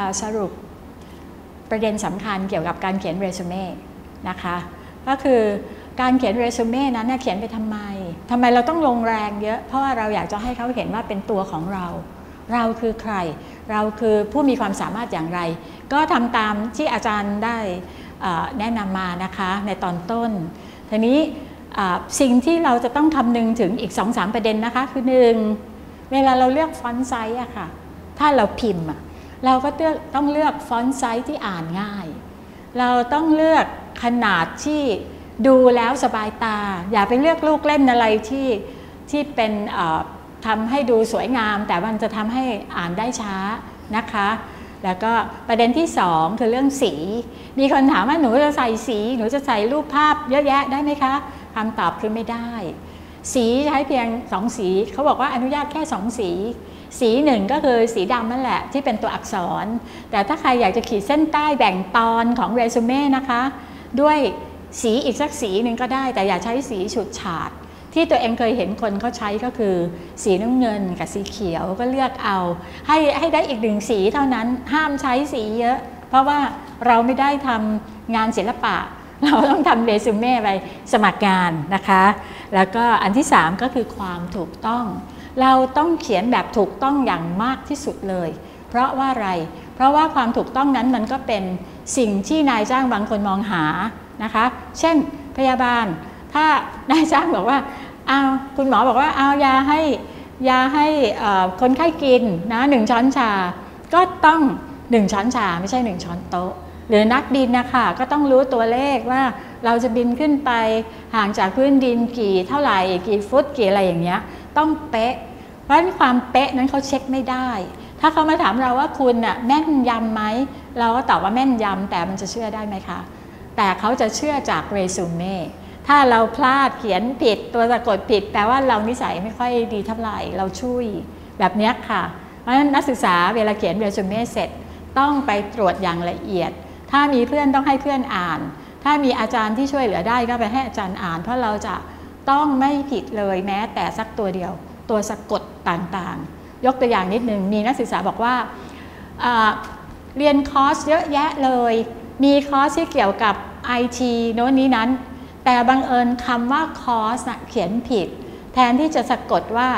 สรุปประเด็นสำคัญเกี่ยวกับการเขียนเรซูเม่นะคะก็คือการเขียนเรซูเม่นั้นเขียนไปทำไมเราต้องลงแรงเยอะเพราะว่าเราอยากจะให้เขาเห็นว่าเป็นตัวของเราคือใครเราคือผู้มีความสามารถอย่างไรก็ทำตามที่อาจารย์ได้แนะนำมานะคะในตอนต้นทีนี้สิ่งที่เราจะต้องคำนึงถึงอีก 2-3 ประเด็นนะคะคือ1เวลาเราเลือกฟอนต์ไซส์อะค่ะถ้าเราพิมพ์เราก็ต้องเลือกฟอนต์ไซส์ที่อ่านง่ายเราต้องเลือกขนาดที่ดูแล้วสบายตาอย่าไปเลือกลูกเล่นอะไรที่เป็นทำให้ดูสวยงามแต่มันจะทำให้อ่านได้ช้านะคะแล้วก็ประเด็นที่2คือเรื่องสีมีคนถามว่าหนูจะใส่สีหนูจะใส่รูปภาพเยอะแยะได้ไหมคะคำตอบคือไม่ได้สีใช้เพียง2สีเขาบอกว่าอนุญาตแค่2สีหนึ่งก็คือสีดำนั่นแหละที่เป็นตัวอักษรแต่ถ้าใครอยากจะขีดเส้นใต้แบ่งตอนของเรซูเม่นะคะด้วยสีอีกสักสีหนึ่งก็ได้แต่อย่าใช้สีฉูดฉาดที่ตัวเองเคยเห็นคนเขาใช้ก็คือสีน้ำเงินกับสีเขียวก็เลือกเอาให้ได้อีก1สีเท่านั้นห้ามใช้สีเยอะเพราะว่าเราไม่ได้ทำงานศิลปะเราต้องทำเรซูเม่ไปสมัครงานนะคะแล้วก็อันที่3ก็คือความถูกต้องเราต้องเขียนแบบถูกต้องอย่างมากที่สุดเลยเพราะว่าอะไรเพราะว่าความถูกต้องนั้นมันก็เป็นสิ่งที่นายจ้างบางคนมองหานะคะเช่นพยาบาลถ้านายจ้างบอกว่าคุณหมอบอกว่าเอายาให้คนไข้กินนะ1 ช้อนชาก็ต้อง1 ช้อนชาไม่ใช่1 ช้อนโต๊ะหรือนักบินนะคะก็ต้องรู้ตัวเลขว่าเราจะบินขึ้นไปห่างจากพื้นดินเท่าไหร่กี่ฟุตกี่อะไรอย่างเงี้ยต้องเป๊ะเพราะฉะนั้นความเป๊ะนั้นเขาเช็คไม่ได้ถ้าเขามาถามเราว่าคุณแม่นยำไหมเราก็ตอบว่าแม่นยำแต่มันจะเชื่อได้ไหมคะแต่เขาจะเชื่อจากเรซูเม่ถ้าเราพลาดเขียนผิดตัวสะกดผิดแปลว่าเรานิสัยไม่ค่อยดีเท่าไหร่เราช่วยแบบนี้ค่ะเพราะฉะนั้นนักศึกษาเวลาเขียนเรซูเม่เสร็จต้องไปตรวจอย่างละเอียดถ้ามีเพื่อนต้องให้เพื่อนอ่านถ้ามีอาจารย์ที่ช่วยเหลือได้ก็ไปให้อาจารย์อ่านเพราะเราจะต้องไม่ผิดเลยแม้แต่สักตัวเดียวตัวสะกดต่างๆยกตัวอย่างนิดนึงมีนักศึกษาบอกว่าเรียนคอร์สเยอะแยะเลยมีคอร์สที่เกี่ยวกับ IT โน้นนี้นั้นแต่บังเอิญคำว่าคอร์สเขียนผิดแทนที่จะสะกดว่า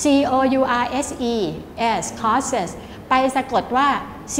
courses courses ไปสะกดว่า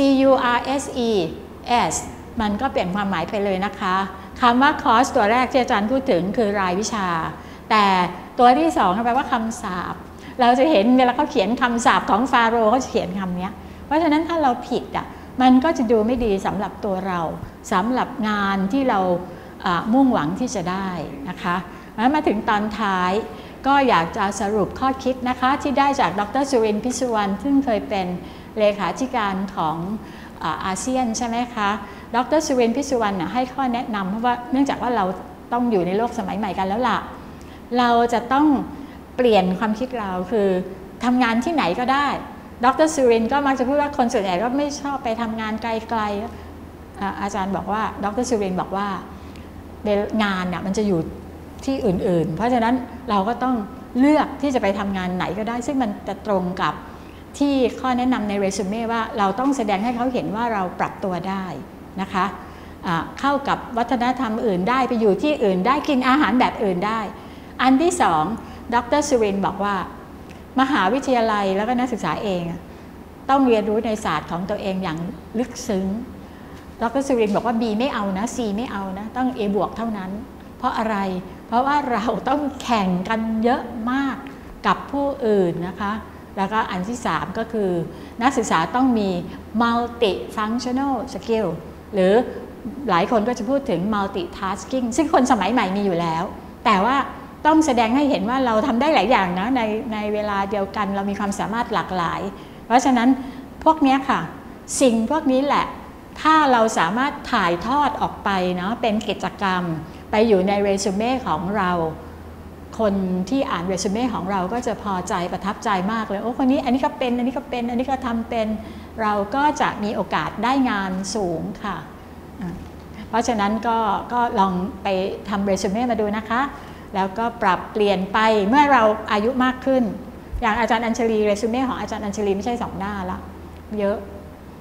curses มันก็เปลี่ยนความหมายไปเลยนะคะคำว่าคอร์สตัวแรกที่อาจารย์พูดถึงคือรายวิชาแต่ตัวที่2แปลว่าคำสาปเราจะเห็นเวลาเขาเขียนคำสาปของฟาโรห์เขาเขียนคำนี้เพราะฉะนั้นถ้าเราผิดมันก็จะดูไม่ดีสำหรับตัวเราสำหรับงานที่เรามุ่งหวังที่จะได้นะคะมาถึงตอนท้ายก็อยากจะสรุปข้อคิดนะคะที่ได้จากดร.สุรินทร์ พิสุวรรณซึ่งเคยเป็นเลขาธิการของอาเซียนใช่ไหมคะดร.สุรินทร์ พิสุวรรณให้ข้อแนะนำเพราะว่าเนื่องจากว่าเราต้องอยู่ในโลกสมัยใหม่กันแล้วล่ะเราจะต้องเปลี่ยนความคิดเราคือทำงานที่ไหนก็ได้ดร.สุรินทร์ก็มักจะพูดว่าคนส่วนใหญ่ก็ไม่ชอบไปทำงานไกลๆอาจารย์บอกว่าดร.สุรินทร์บอกว่างานมันจะอยู่ที่อื่นๆเพราะฉะนั้นเราก็ต้องเลือกที่จะไปทำงานไหนก็ได้ซึ่งมันจะตรงกับที่ข้อแนะนำในเรซูเม่ว่าเราต้องแสดงให้เขาเห็นว่าเราปรับตัวได้นะคะเข้ากับวัฒนธรรมอื่นได้ไปอยู่ที่อื่นได้กินอาหารแบบอื่นได้อันที่2ดร.สุรินทร์บอกว่ามหาวิทยาลัยแล้วก็นักศึกษาเองต้องเรียนรู้ในศาสตร์ของตัวเองอย่างลึกซึ้งดร.สุรินทร์บอกว่า B ไม่เอานะ C ไม่เอานะต้อง A บวกเท่านั้นเพราะอะไรเพราะว่าเราต้องแข่งกันเยอะมากกับผู้อื่นนะคะแล้วก็อันที่3ก็คือนักศึกษาต้องมี multi-functional skill หรือหลายคนก็จะพูดถึง multitasking ซึ่งคนสมัยใหม่มีอยู่แล้วแต่ว่าต้องแสดงให้เห็นว่าเราทำได้หลายอย่างนะในเวลาเดียวกันเรามีความสามารถหลากหลายเพราะฉะนั้นพวกนี้ค่ะสิ่งพวกนี้แหละถ้าเราสามารถถ่ายทอดออกไปเนาะเป็นกิจกรรมไปอยู่ในเรซูเม่ของเราคนที่อ่านเรซูเม่ของเราก็จะพอใจประทับใจมากเลยโอ้คนนี้อันนี้ก็เป็นอันนี้ก็เป็นอันนี้ก็ทำเป็นเราก็จะมีโอกาสได้งานสูงค่ะเพราะฉะนั้นก็ลองไปทำเรซูเม่มาดูนะคะแล้วก็ปรับเปลี่ยนไปเมื่อเราอายุมากขึ้นอย่างอาจารย์อัญชลีเรซูเม่ของอาจารย์อัญชลีไม่ใช่2 หน้าละเยอะ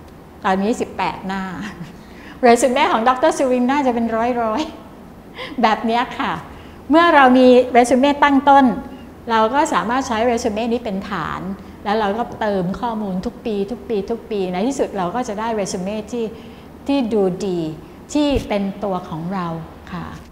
ตอนนี้18 หน้าเรซูเม่ของดร.สุวินน่าจะเป็นร้อยแบบนี้ค่ะ เมื่อเรามีเรซูเม่ตั้งต้นเราก็สามารถใช้เรซูเม่นี้เป็นฐานแล้วเราก็เติมข้อมูลทุกปีในที่สุดเราก็จะได้เรซูเม่ที่ดูดีที่เป็นตัวของเราค่ะ